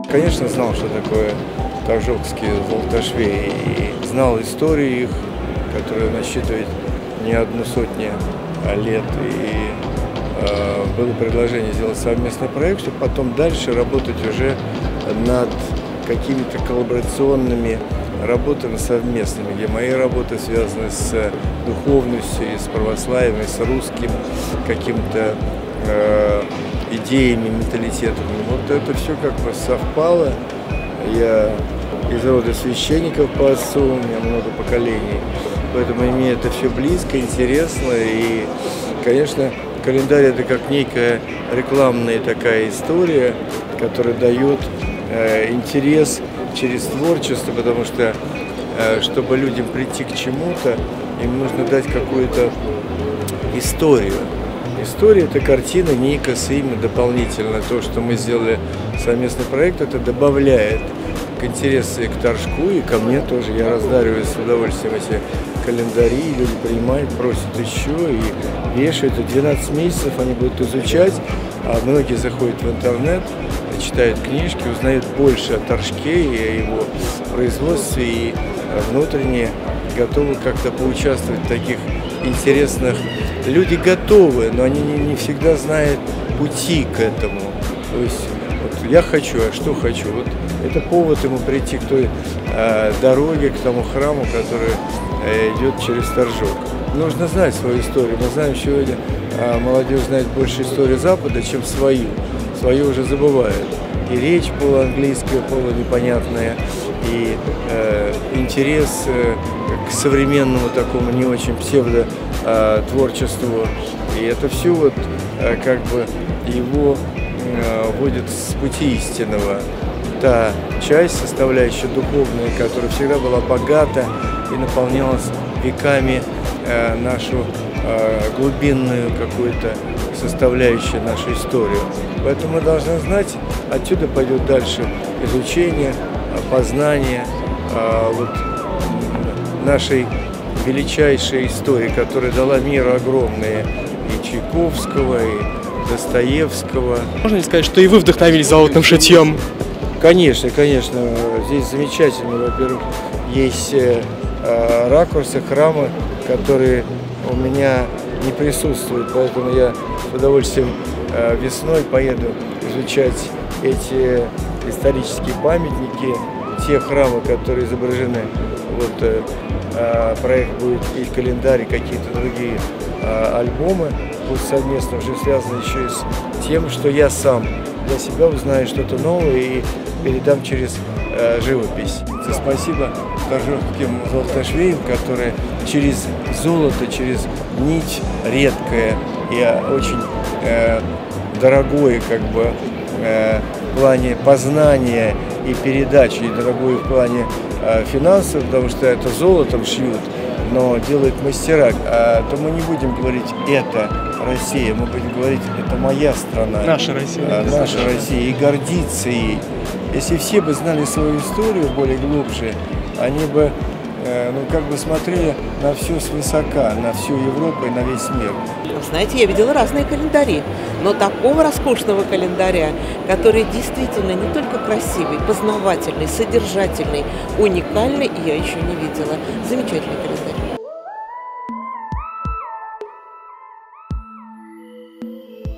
Конечно, знал, что такое торжокские золотошвеи, и знал историю их, которая насчитывает не одну сотню лет. И было предложение сделать совместный проект, чтобы потом дальше работать уже над какими-то коллаборационными работами совместными, где мои работы связаны с духовностью, с православием, с русским каким-то идеями, менталитетами. Вот это все как бы совпало. Я из рода священников по отцу, у меня много поколений, поэтому мне это все близко, интересно. И, конечно, календарь — это как некая рекламная такая история, которая дает интерес через творчество, потому что, чтобы людям прийти к чему-то, им нужно дать какую-то историю. История — это картина, никос, имя дополнительно. То, что мы сделали совместный проект, это добавляет к интересу и к Торжку, и ко мне тоже. Я раздариваю с удовольствием эти календари, люди принимают, просят еще и вешают. И 12 месяцев они будут изучать, а многие заходят в интернет, читают книжки, узнают больше о Торжке и о его производстве, и внутренне готовы как-то поучаствовать в таких интересных. Люди готовы, но они не всегда знают пути к этому. То есть вот я хочу, а что хочу? Вот это повод ему прийти к той дороге, к тому храму, который идет через Торжок. Нужно знать свою историю. Мы знаем, сегодня молодежь знает больше историю Запада, чем свою. Свою уже забывают. И речь полуанглийская, полунепонятная, и интерес к современному такому не очень псевдо-творчеству. И это все вот как бы его вводит с пути истинного. Та часть, составляющая духовная, которая всегда была богата и наполнялась веками нашу глубинную какую-то составляющую нашу историю. Поэтому мы должны знать, отсюда пойдет дальше изучение, познание вот нашей величайшей истории, которая дала миру огромные и Чайковского, и Достоевского. Можно ли сказать, что и вы вдохновились золотым шитьем? Конечно, конечно. Здесь замечательно. Во-первых, есть ракурсы, храмы, которые у меня не присутствуют, поэтому я с удовольствием весной поеду изучать эти исторические памятники, те храмы, которые изображены. Вот проект будет и календарь, и какие-то другие альбомы будут совместно уже связаны еще и с тем, что я сам для себя узнаю что-то новое и передам через живопись. Спасибо торжокским золотошвеям, которые через золото, через нить редкое и очень дорогое как бы в плане познания и передачи, и дорогое в плане финансов, потому что это золотом шьют, но делают мастера. То мы не будем говорить «это Россия», мы будем говорить «это моя страна». Наша Россия. Наша Россия. И гордиться ей. Если все бы знали свою историю более глубже, они бы как бы смотрели на все свысока, на всю Европу и на весь мир. Знаете, я видела разные календари, но такого роскошного календаря, который действительно не только красивый, познавательный, содержательный, уникальный, я еще не видела. Замечательный календарь.